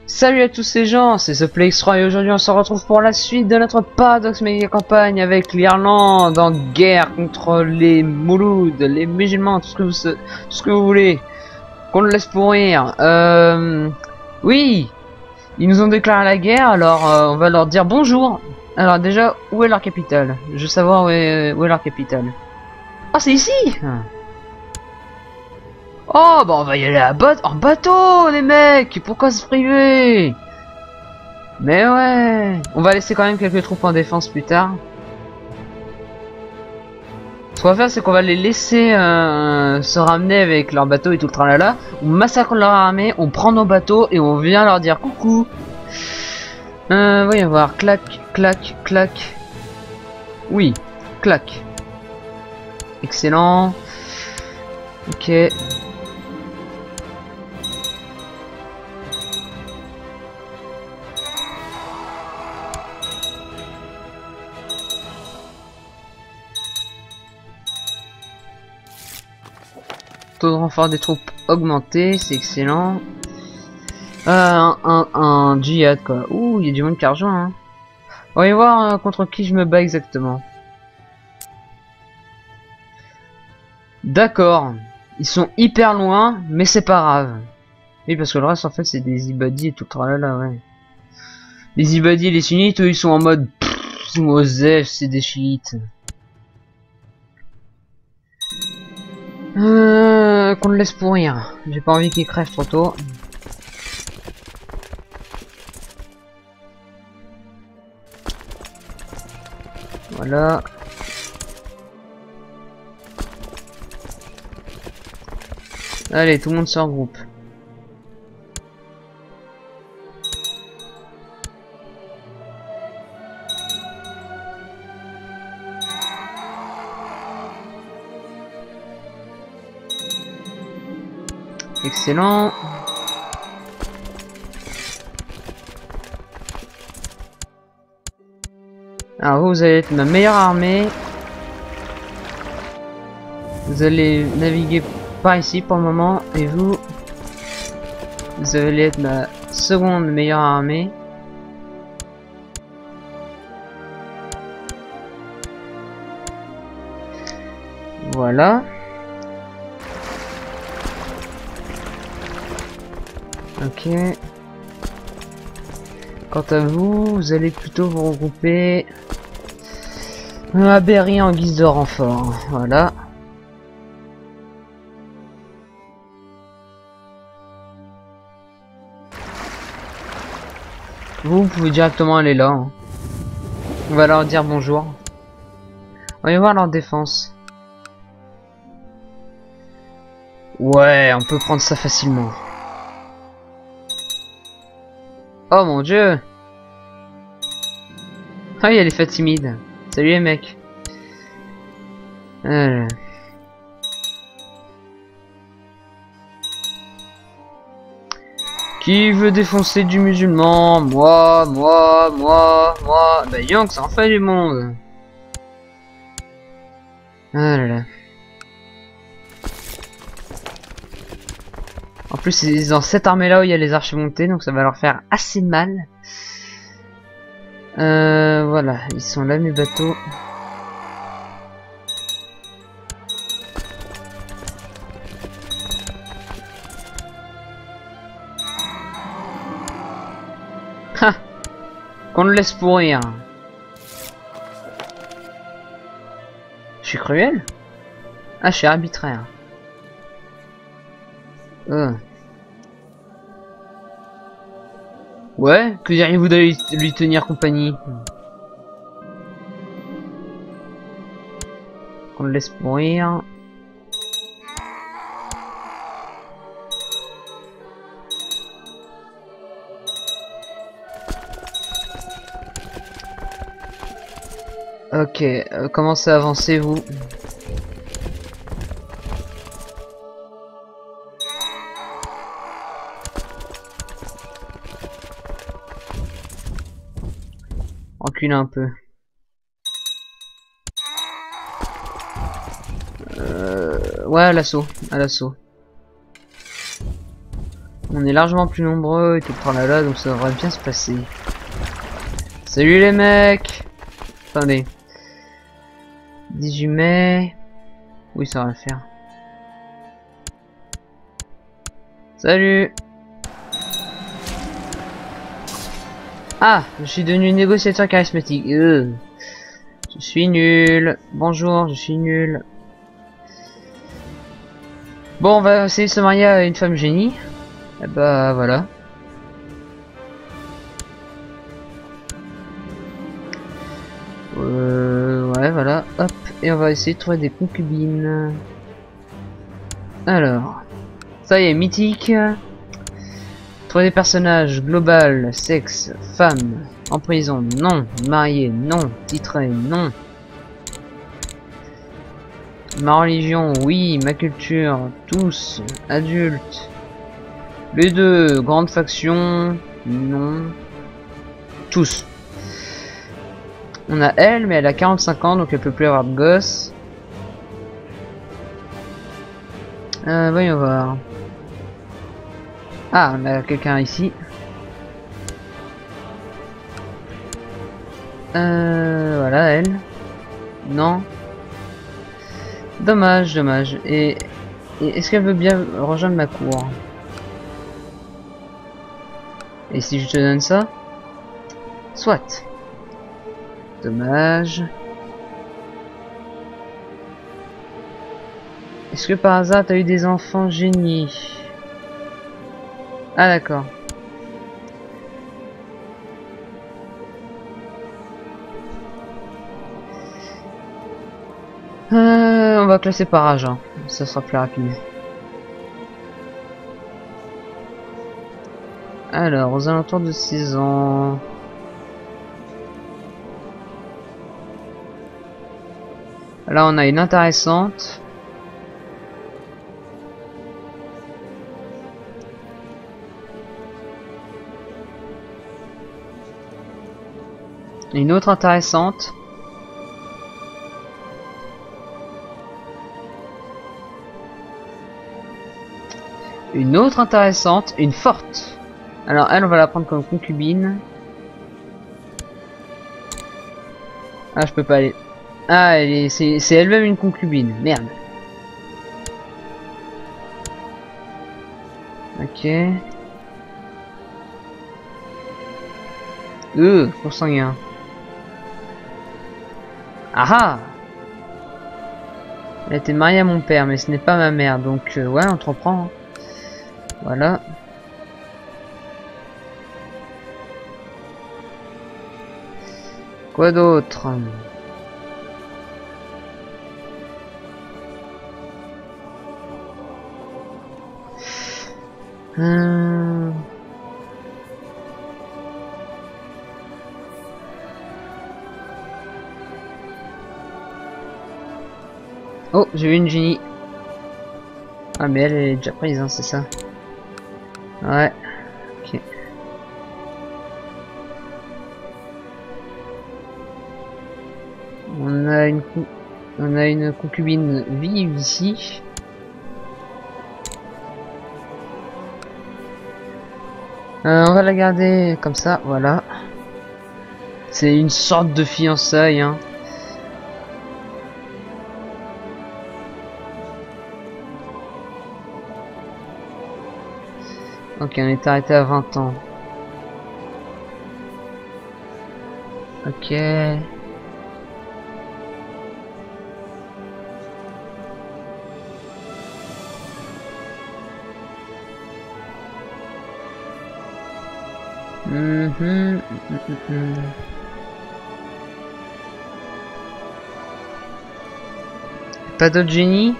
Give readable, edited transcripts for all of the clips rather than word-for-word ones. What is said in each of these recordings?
Salut à tous ces gens, c'est The Play-X3 et aujourd'hui on se retrouve pour la suite de notre Paradox Méga Campagne avec l'Irlande en guerre contre les Moulouds, les musulmans, tout ce que vous voulez, qu'on le laisse pourrir. Oui, ils nous ont déclaré la guerre, alors on va leur dire bonjour. Alors déjà, où est leur capitale? Je veux savoir où est leur capitale. Ah, c'est ici! Oh, bah on va y aller en bateau, les mecs! Pourquoi se priver? Mais ouais! On va laisser quand même quelques troupes en défense plus tard. Ce qu'on va faire, c'est qu'on va les laisser se ramener avec leur bateau et tout le tralala. On massacre leur armée, on prend nos bateaux et on vient leur dire coucou. Voyons voir. Clac, clac, clac. Oui, clac. Excellent. Ok. Taux de renfort des troupes augmenté, c'est excellent. Un djihad quoi. Ouh, il y a du monde qui a rejoint. Hein. On va y voir contre qui je me bats exactement. D'accord. Ils sont hyper loin, mais c'est pas grave. Oui, parce que le reste en fait c'est des ibadis et tout le tralala, ouais. Les ibadis et les sunnites, eux, ils sont en mode Mosef, c'est des chiites. Qu'on le laisse pourrir. J'ai pas envie qu'ils crèvent trop tôt. Voilà. Allez, tout le monde se regroupe. Excellent. Alors vous allez être ma meilleure armée. Vous allez naviguer par ici pour le moment. Et vous allez être ma seconde meilleure armée. Voilà. Ok. Quant à vous, vous allez plutôt vous regrouper à Berry en guise de renfort. Voilà. Vous pouvez directement aller là. Hein. On va leur dire bonjour. On va y voir leur défense. Ouais, on peut prendre ça facilement. Oh mon dieu! Ah, il y a les Fatimides. Salut les mecs. Qui veut défoncer du musulman? Moi. Bah Young, ça en fait du monde. Ah là là. En plus, c'est dans cette armée-là où il y a les archers montés, donc ça va leur faire assez mal. Voilà, ils sont là mes bateaux. Ha! Qu'on le laisse pourrir. Je suis cruel? Ah, je suis arbitraire. Ouais, que diriez-vous d'aller lui tenir compagnie? Qu'on le laisse mourir. Ok, commencez à avancer vous. Recule un peu. Ouais, à l'assaut, à l'assaut. On est largement plus nombreux que par là, donc ça devrait bien se passer. Salut les mecs! Attendez. 18 mai... Oui, ça va le faire. Salut! Ah! Je suis devenu négociateur charismatique. Je suis nul. Bonjour, je suis nul. Bon, on va essayer de se marier à une femme génie. Et bah voilà. Ouais, voilà. Hop. Et on va essayer de trouver des concubines. Alors. Ça y est, mythique. Trouver des personnages. Global. Sexe. Femme. En prison. Non. Marié. Non. Titré. Non. Ma religion. Oui. Ma culture. Tous. Adultes. Les deux. Grande faction. Non. Tous. On a elle, mais elle a 45 ans, donc elle peut plus avoir de gosse. Voyons voir. Ah, on a quelqu'un ici. Voilà, elle. Non. Dommage, dommage. Et est-ce qu'elle veut bien rejoindre ma cour? Et si je te donne ça? Soit. Dommage. Est-ce que par hasard t'as eu des enfants génies? Ah d'accord. On va classer par âge, hein. Ça sera plus rapide. Alors, aux alentours de 6 ans... Là, on a une intéressante. Une autre intéressante. Une autre intéressante. Une forte. Alors, elle, on va la prendre comme concubine. Ah, je peux pas aller... Ah, c'est elle-même une concubine. Merde. Ok. Consanguin. Ah ah! Elle était mariée à mon père, mais ce n'est pas ma mère, donc ouais, on te reprend. Voilà. Quoi d'autre? Oh, j'ai vu une génie. Ah mais elle est déjà prise, hein, c'est ça. Ouais. Ok. On a une concubine vive ici. On va la garder comme ça, voilà. C'est une sorte de fiançailles, hein. Ok, on est arrêté à 20 ans. Ok. Pas d'autres génies?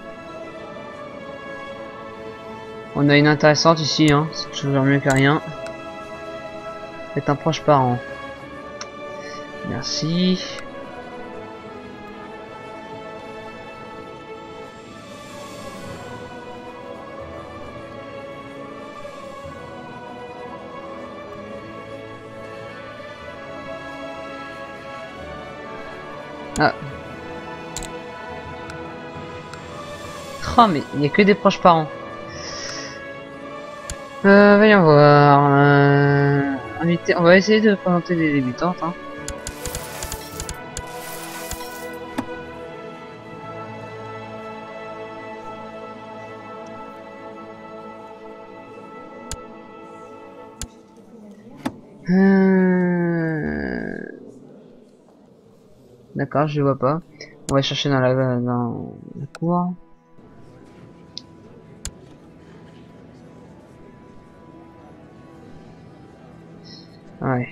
On a une intéressante ici, hein. C'est toujours mieux que rien. Faites un proche parent. Merci. Ah. Oh mais il n'y a que des proches parents. Voyons voir. On va essayer de présenter des débutantes. Hein. D'accord, je vois pas. On va chercher dans la cour. Ouais.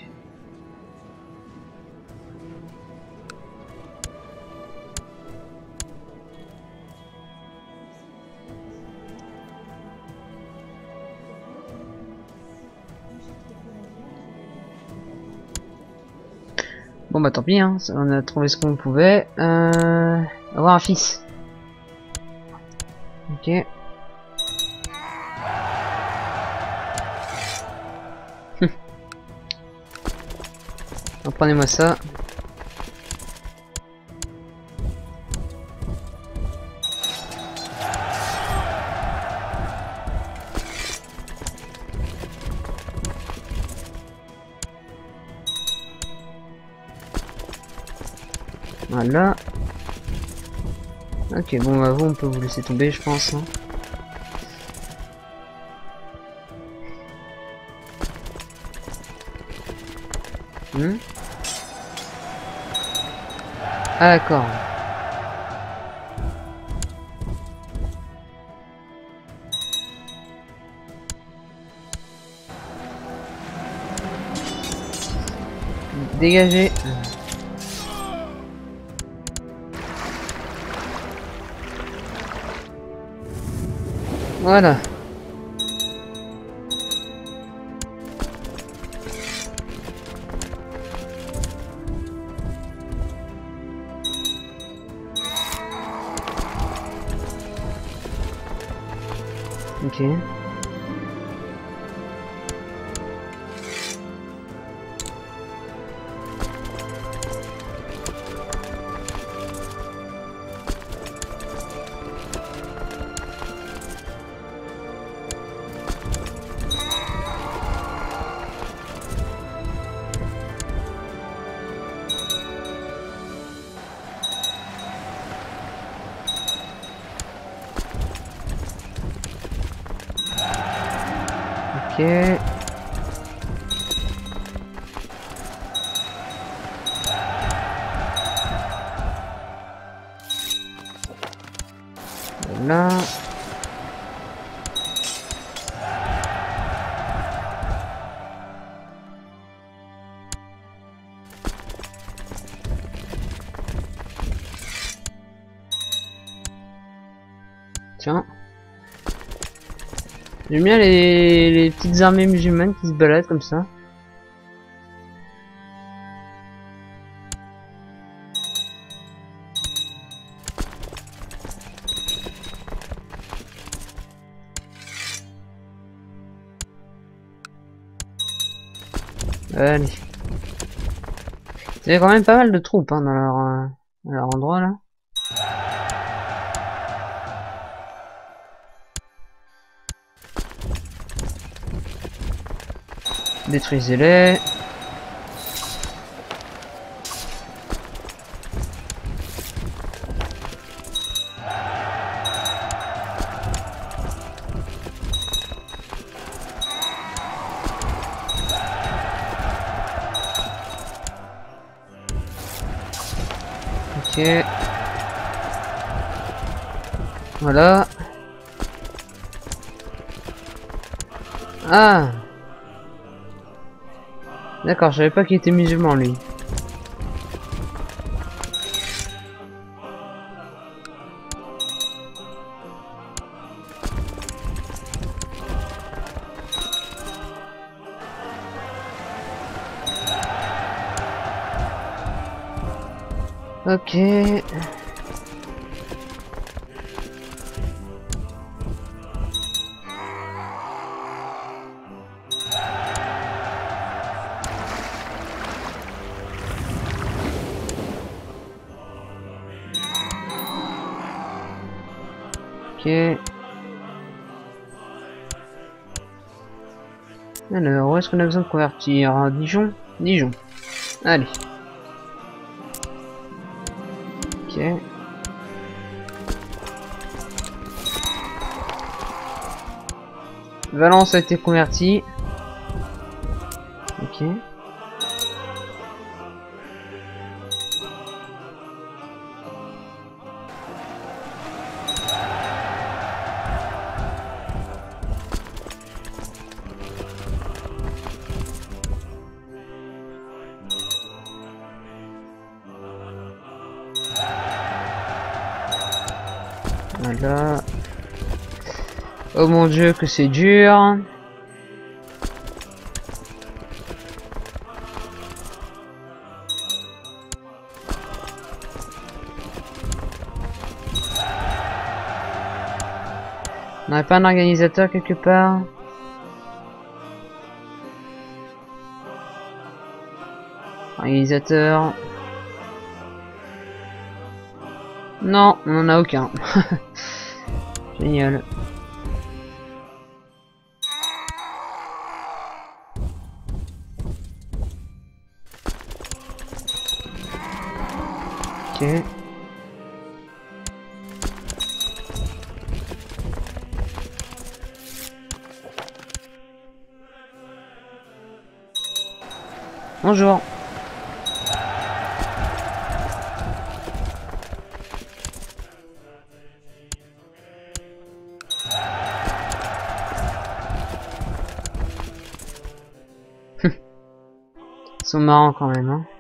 Bon bah tant pis, hein. On a trouvé ce qu'on pouvait. Avoir un fils. Ok. Prenez-moi ça. Voilà. Ok, bon bah vous on peut vous laisser tomber je pense. Hein. Ah d'accord. Dégagez. Voilà. Ok. Ok. Voilà. Tiens. J'aime bien les petites armées musulmanes qui se baladent comme ça. Allez. Il y a quand même pas mal de troupes hein, dans leur endroit là. Détruisez-les. Ok. Voilà. Ah. D'accord, je savais pas qu'il était musulman lui. Ok. Ok. Alors, où est-ce qu'on a besoin de convertir? Dijon? Dijon. Allez. Ok. Valence a été converti. Ok. Voilà. Oh mon dieu que c'est dur. On n'aurait pas un organisateur quelque part? Organisateur. Non, on n'en a aucun. Génial. Ok. Bonjour. Ils sont marrants quand même, hein.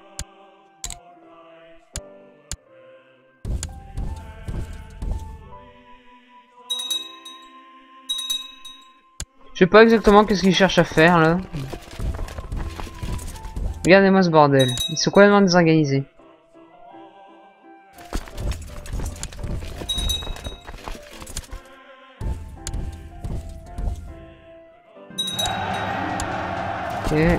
Je sais pas exactement qu'est-ce qu'ils cherchent à faire là. Regardez-moi ce bordel. Ils sont complètement désorganisés. Ok.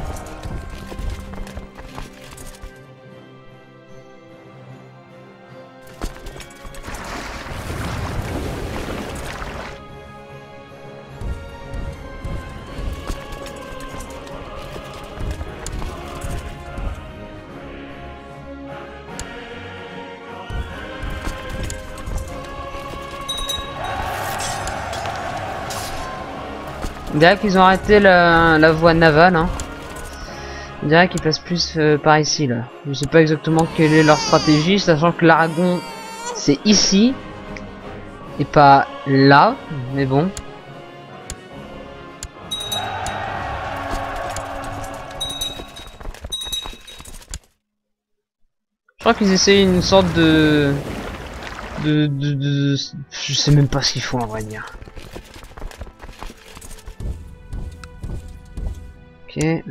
On dirait qu'ils ont arrêté la voie navale, hein. On dirait qu'ils passent plus par ici là. Je sais pas exactement quelle est leur stratégie, sachant que l'Aragon c'est ici et pas là, mais bon. Je crois qu'ils essayent une sorte de... Je sais même pas ce qu'ils font à vrai dire. Ok.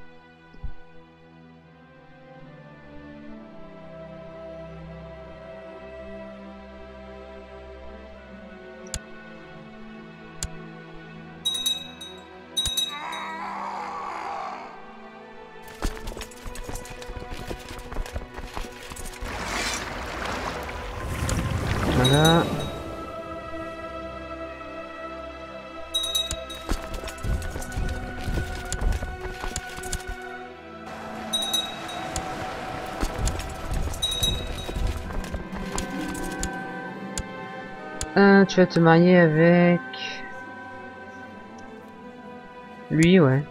Voilà. Tu vas te marier avec... lui, ouais.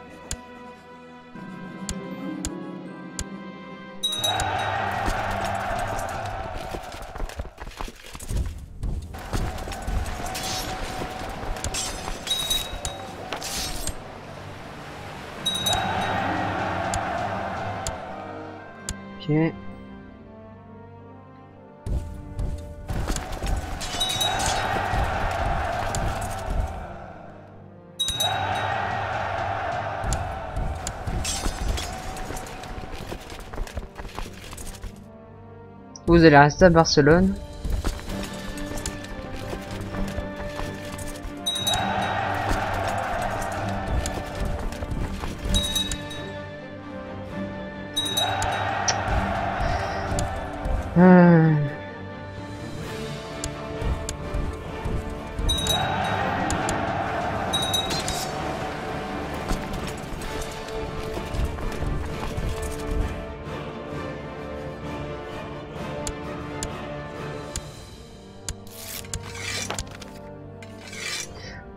Ok. Vous allez rester à Barcelone.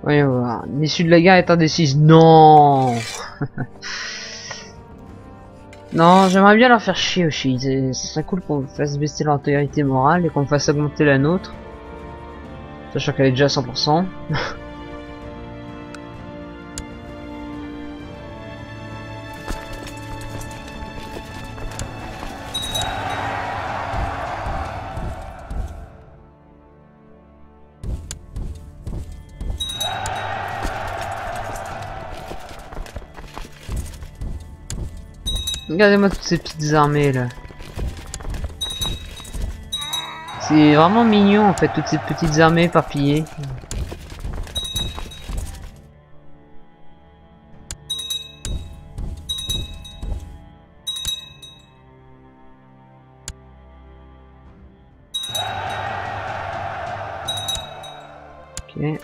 Voyons voir. L'issue de la guerre est indécise. Non. Non, j'aimerais bien leur faire chier aussi. Ce serait cool qu'on fasse baisser leur intégrité morale et qu'on fasse augmenter la nôtre. Sachant qu'elle est déjà à 100%. Regardez-moi toutes ces petites armées là. C'est vraiment mignon en fait, toutes ces petites armées éparpillées. Ok.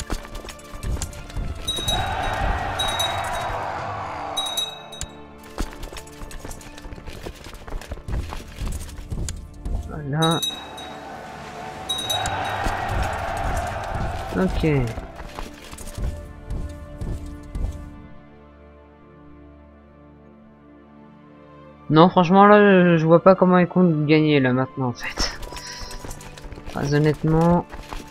Voilà. Ok. Non, franchement, là, je vois pas comment ils comptent gagner, là, maintenant, en fait. Très honnêtement.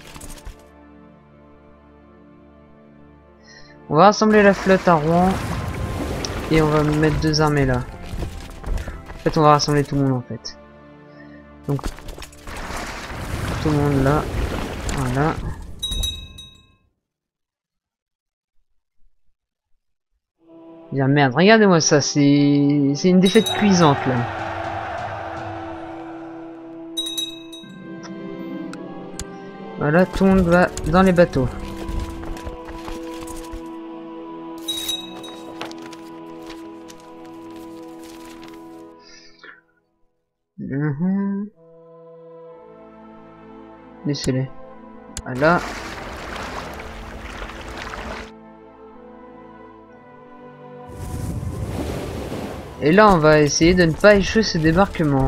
On va rassembler la flotte à Rouen. Et on va mettre 2 armées, là. En fait, on va rassembler tout le monde, en fait. Donc, tout le monde, là. Voilà. Bien, merde, regardez-moi ça, c'est une défaite cuisante, là. Voilà, tout le monde va dans les bateaux. Laissez-les. Voilà. Et là, on va essayer de ne pas échouer ce débarquement.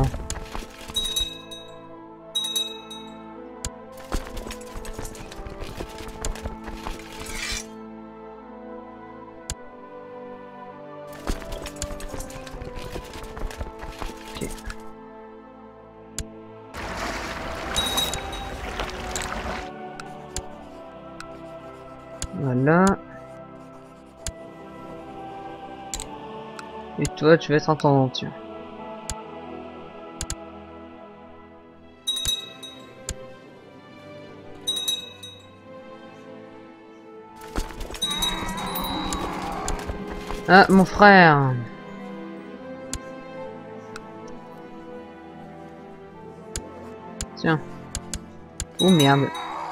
Ok. Voilà. Et toi, tu vas être intendant, tiens. Ah, mon frère. Tiens. Oh merde.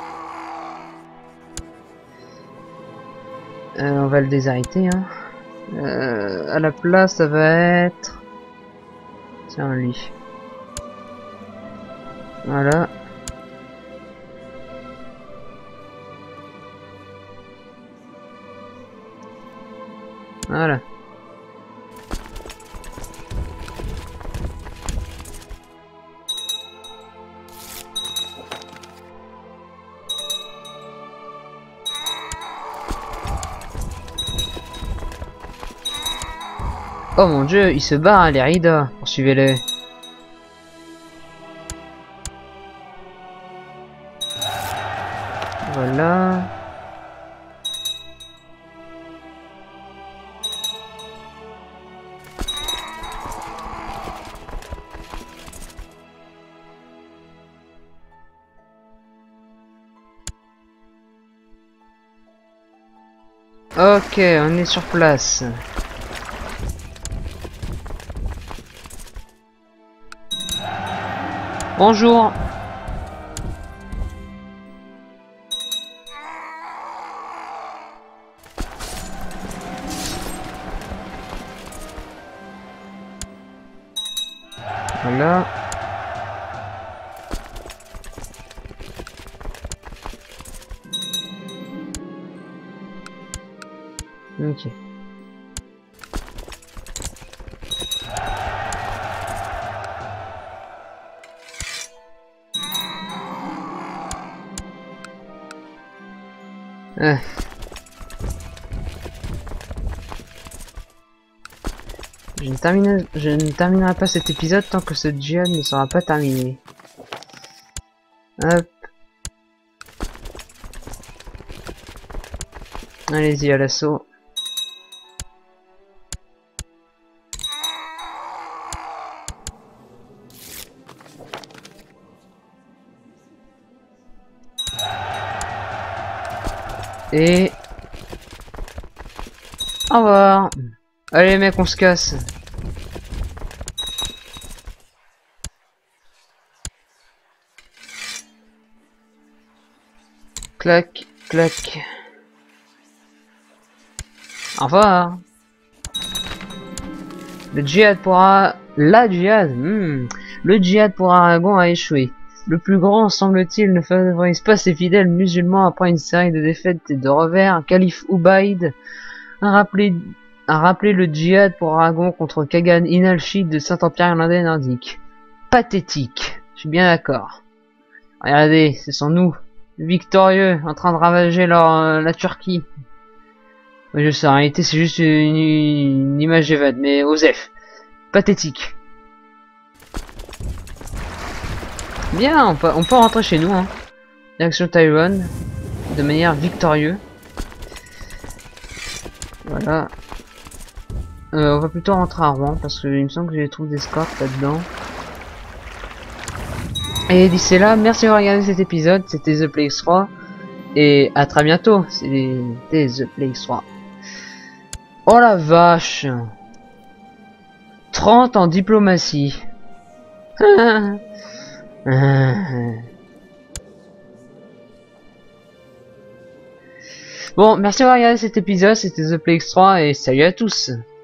On va le désarrêter, hein. À la place, ça va être... Tiens, lui. Voilà. Voilà. Oh mon dieu, il se barre, les Rida. Poursuivez-les. Voilà. Ok, on est sur place. Bonjour. Voilà. Ok. Je ne terminerai pas cet épisode tant que ce djihad ne sera pas terminé. Hop. Allez-y à l'assaut. Et... au revoir. Allez mec, on se casse. Clac, clac. Au revoir. Le djihad pourra... La djihad Le djihad pour Aragon a échoué. Le plus grand, semble-t-il, ne favorise pas ses fidèles musulmans après une série de défaites et de revers. Calife Ubaïd a rappelé le djihad pour Aragon contre Kagan Inalshid de Saint-Empire irlandais nordique. Pathétique. Je suis bien d'accord. Regardez, ce sont nous, victorieux, en train de ravager la Turquie. Je sais, en réalité c'est juste une image d'évade, mais Osef. Pathétique. Bien, on peut rentrer chez nous, hein. Direction Taïwan, de manière victorieuse. Voilà. On va plutôt rentrer à Rouen, parce qu'il me semble que j'ai des troupes d'escorte là-dedans. Et d'ici là, merci d'avoir regardé cet épisode, c'était The Play X3. Et à très bientôt, c'était The Play X3. Oh la vache! 30 en diplomatie. Bon, merci d'avoir regardé cet épisode, c'était The Play X3 et salut à tous.